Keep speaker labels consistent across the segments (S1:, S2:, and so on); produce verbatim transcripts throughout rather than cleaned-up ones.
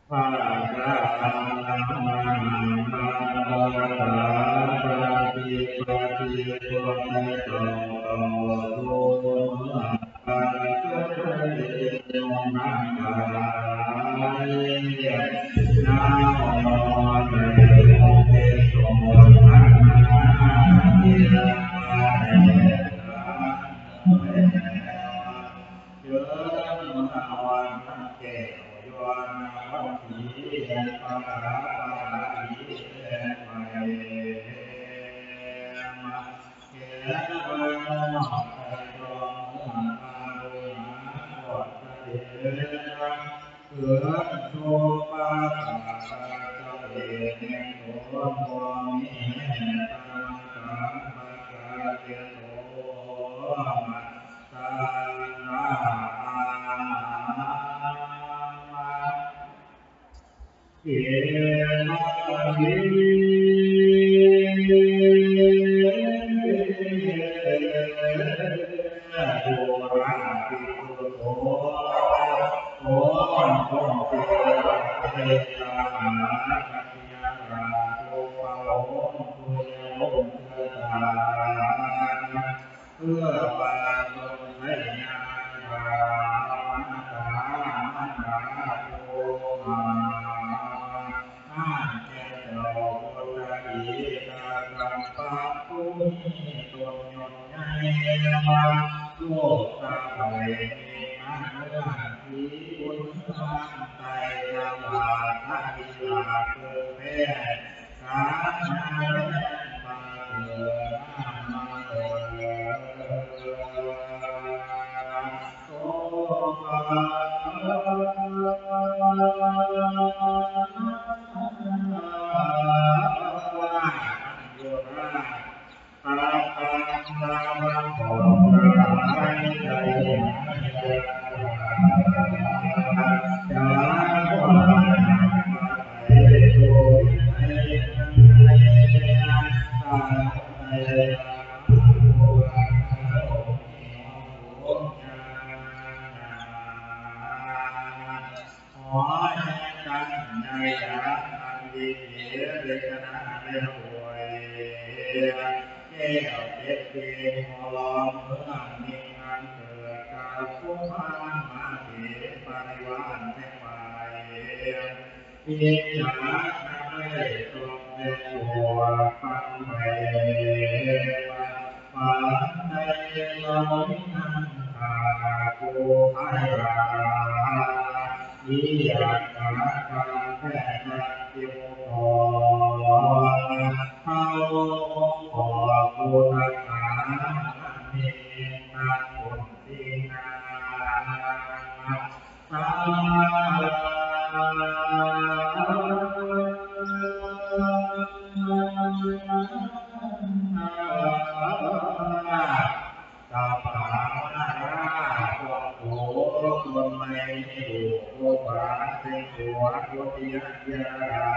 S1: ภาษาอังกฤษมามาภาษาปาฏิปาฏิโกติโตโตอาจาริโยนาคานาโมเตโมเตโสนาเยเยมหาวันเกโยนาวัตถีเยปะระปะระหิเยมะเยมะเยวันโนไตโยมหารุณาโกฏเยเกือโตปะปะปะเจ้าเอเนโตโมมิตังกัมปะกะเจโตมัสสานาเยนะหิโหราปิตุโตโอโตเตเตตานาคัจยาราโตปะโหตุโยเตตาเพื่อปาตนให้ญาณามันตามันตาโตมาอาเจโตโกตติกาตัมปะปุณิโตโยไนมาโลกาไตมีนาเนื้อทีบุญทานไตยาวาทาวิลาเพื่อแผ่กาณาเล่นปาเถือนามาเถือโตปะโยราตาตาตาบังโฆไลไลจาโกเอโตเอเนตาเอโอโอญาขอให้กันในยาอันดีเดชนะเลี้ยงรวยแก้วเจ็ดเกศพอเมื่อมีงานเกิดกับผู้พานมาเถปริวารแห่งไปอิจฉาไม่ตรงในหัวฟังไปฝันในเรานันทาภูไพราวิยาตาการแพทย์นักโยขอเข้าขอพุทธศาสนิทานบุญทีนาสาตาปาวนาราโกโกคนไม่ดูโกบาเตโกโกติยะยา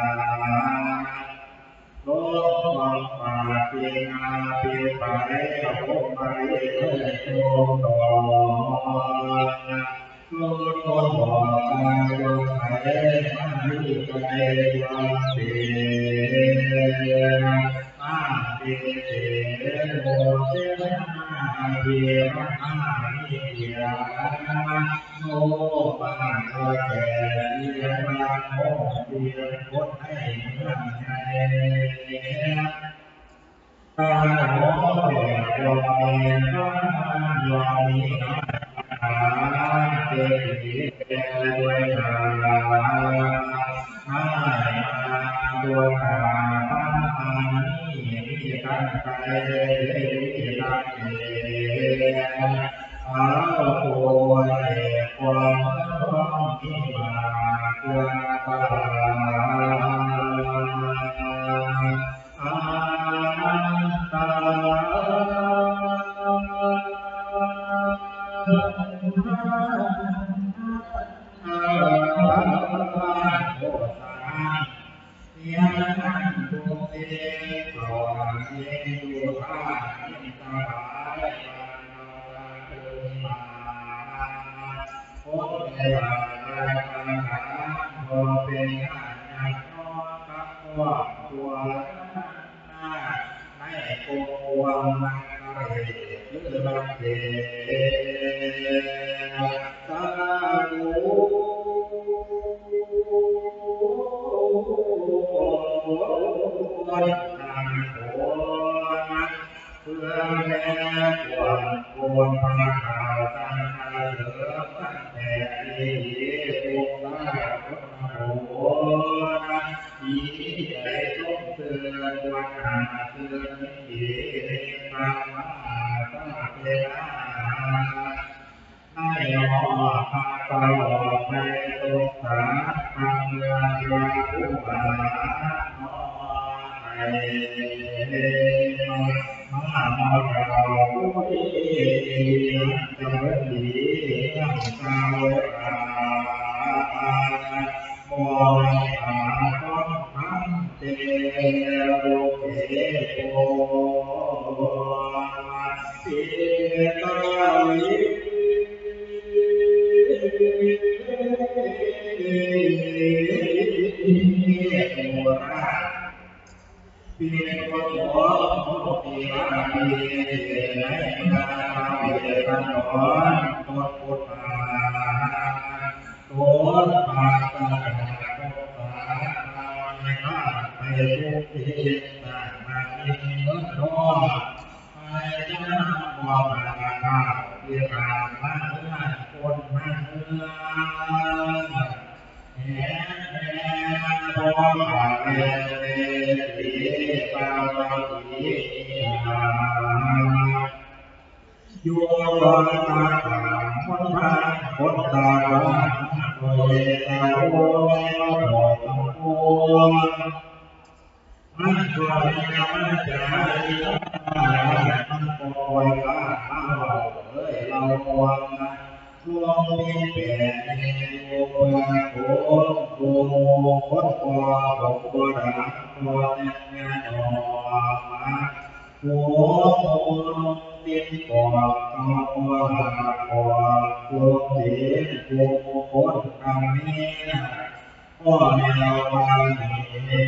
S1: โลกัมปาปินาปิปะเรโกปะเรโกโตโลโตโมกายโยไทมานิกเตวันติอาติเตโมเตนะเยระมานิยาโนปะโตเตเยระโมเตียโคให้เมืองไทยตาโมเตโยมีนะโยมีนะอาเตติเตด้วยนาอาด้วยนาอานิมิกันไตวิรังเกอาโกเอความร้องมิมาเกือปาอาตาโอสายานันตุเตโสเยตุภานิตาภายปานนาตุมาโอเทวาตาคังคาโอเทเป็นงานงานน้อกับครอบครัวหน้าในโกวงนักกระเรหรือรักเดสาธุวันทางโขนเพื่อแม่ควรควรพระข่าวตั้งใจเหลือตั้งแต่ดีภูมิได้พุทธโภนะดีใจส่งเตือนวันหาเตือนดีในธรรมะสาเทนะให้หมอพาตลอดในตุสาทางเรือราผู้บาหมอให้มามาเราผู้ที่จะเป็นดียังสาวราโมหะต้องทำเจโรเกโอสิตาลิโมราเพียงคนหอมปีราปีในนาเวทนอนตนพุทธาโตปาตาโตปาตาในข้าไปทุกทีต่างมามีเงินทองไปยังบ่มาข้าวที่ตามมาเมื่อคนมาเมื่อแห่แห่บ่มาเวทีปาวาทีอยู่บนตาขางคนพาคนตาขางโดยตาโอ้ยโดยตาโอ้ยมันก็ยังใจมันคอยข้าข้าเราเอ้ยเราควงทวงมีแผ่นโอ้ยโอ้โอ้คนคอผมก็รักตัวแน่นอนโอ้โอ้ติดกอดก็กอดกอดตัวเสียตัวคนทำนี้ก็แนวทางนี้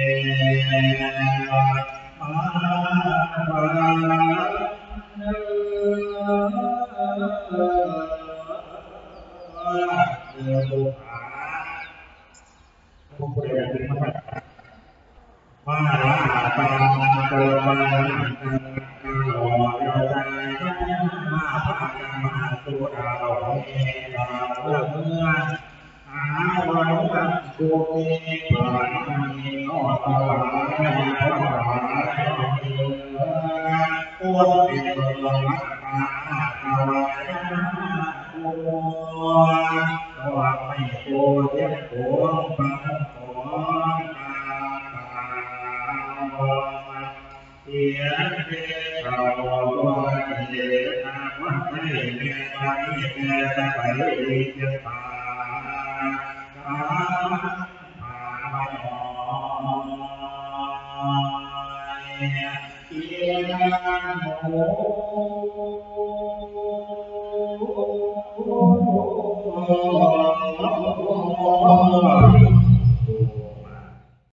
S1: มามาเนื้อลูกหาผู้บริหารมาตาเกิดมาตลอดใจมาพากันมาสู่ดาวเองดาวเมื่อหาวันนั้นผู้มีผ่านมีนอตลาดในพระบาทมีคนเป็นเมืองรักมาตลาดผู้ตัวไม่ตัวเทียบตัวฟังของเสียงเพลงเราว่าเยอาวันให้เมียไปเมียจะไปดีจะตาตาตามาหน่อยเอียงโม